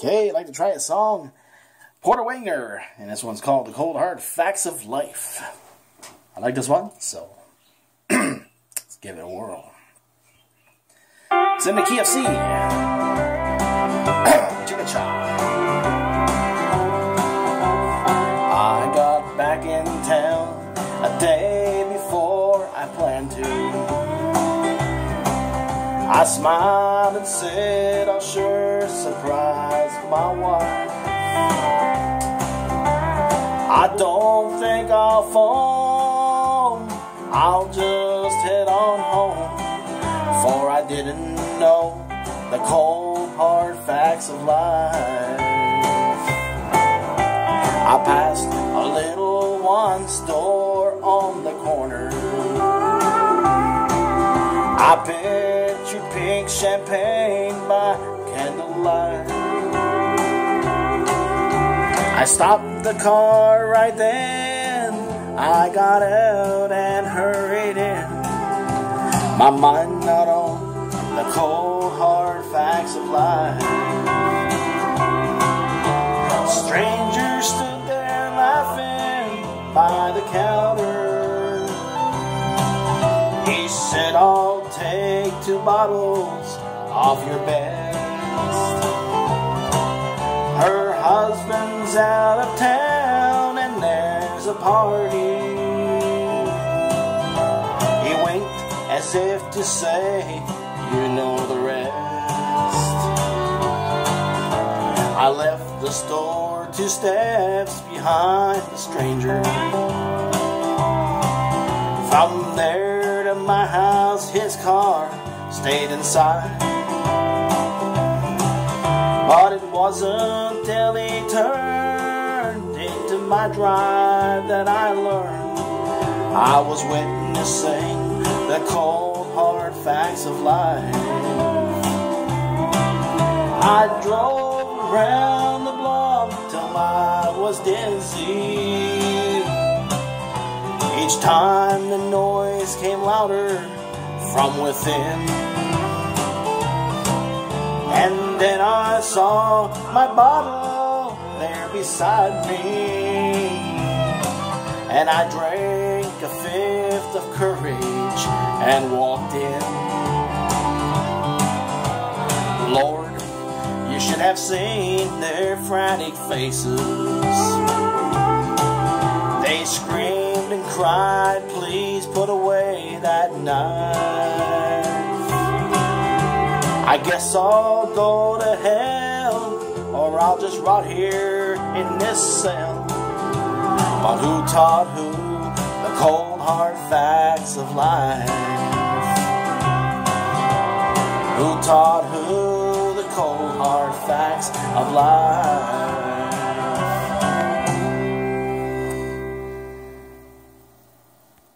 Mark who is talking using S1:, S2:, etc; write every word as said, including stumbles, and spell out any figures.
S1: Okay, I'd like to try a song, Porter Wagoner, and this one's called The Cold Hard Facts of Life. I like this one, so let's give it a whirl. It's in the key of C. Chicka-cha. I got back in town a day before I planned to. I smiled and said I'll sure surprise my wife. I don't think I'll phone, I'll just head on home, for I didn't know the cold hard facts of life. I passed a little one store on the corner. I pictured pink champagne by candlelight. I stopped the car right then, I got out and hurried in, my mind not on the cold hard facts of life. A stranger stood there laughing by the counter. He said, I'll take two bottles off your best. Her husband's out of town and there's a party. He winked as if to say, you know the rest. I left the store two steps behind the stranger. From there to my house, his car stayed inside. But it wasn't till he turned into my drive that I learned I was witnessing the cold hard facts of life. I drove around the block till I was dizzy. Each time the noise came louder from within. And then I saw my bottle there beside me, and I drank a fifth of courage and walked in. Lord, you should have seen their frantic faces. They screamed and cried, please put away that knife. I guess I'll go to hell, or I'll just rot here in this cell. But who taught who the cold hard facts of life? Who taught who the cold hard facts of life?